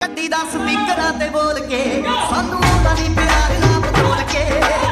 ਗੱਡੀ ਦਾ ਸਪੀਕਰਾਂ ਤੇ ਬੋਲ ਕੇ ਸਾਨੂੰ ਆਉਂਦਾ ਨੀ ਪਿਆਰ ਨਾ ਬਤੋਲ ਕੇ